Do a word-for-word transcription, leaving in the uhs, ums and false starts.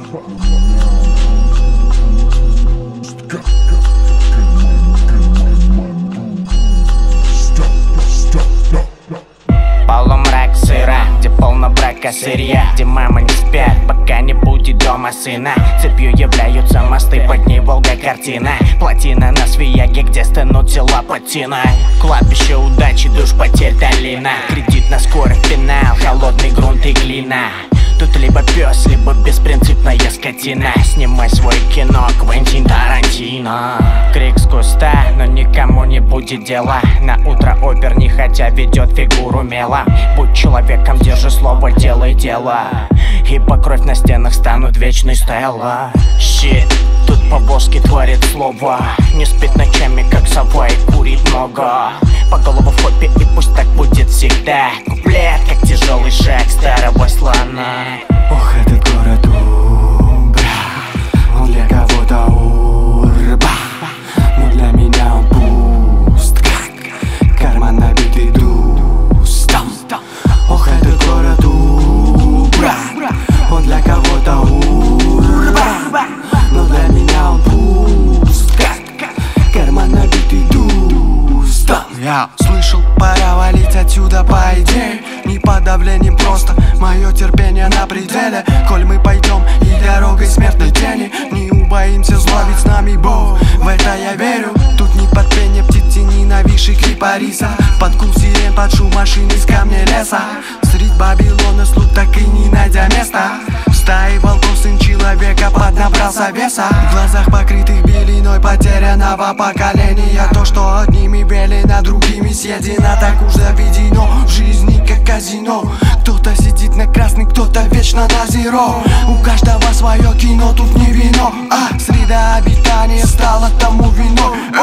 Полумрак сыра, где полно брака сырья, где мама не спят, пока не будет дома сына. Цепью являются мосты, под ней Волга картина. Плотина на Свияге, где стынут тела патина. Кладбище удачи, душ потерь долина. Кредит на скорый финал, холодный грунт и глина. Тут либо пес, либо беспринципная скотина. Снимай свой кино, Квентин Тарантино. Крик с куста, но никому не будет дела. На утро опер не хотя ведет фигуру мела. Будь человеком, держи слово, делай дело. Ибо кровь на стенах станут вечной стелла. Щит, тут Поволжский творит слово. Не спит ночами, как сова, и курит много. По голову в хопе, и пусть так будет всегда. Куплет, как тяжелый шаг старого слона. Ох, этот город Убра, он для кого-то урба, но для меня он пуст, как карман набитый дустом. Ох, этот город Убра, он для кого-то урба, но для меня он пуст, как карман набитый дустом. Я слышал, пора валить отсюда по идее. Не под давлением просто, мое терпение на пределе. Коль мы пойдем и дорогой смертной тени, не убоимся зла, ведь с нами Бог. В это я верю. Тут не под пение птицы, ненависших кипарисов, под гул сирен, под шум машин из камня леса. Средь Вавилона слуг, так и не найдя места. В стае волков сын человека поднабрался веса. В глазах покрытых белиной потерянного поколения. То, что одними велено, другими съедено, так уж заведено в жизни, как казино. Кто-то сидит на красный, кто-то вечно на зеро. У каждого свое кино, тут не вино, а среда обитания стала тому виной.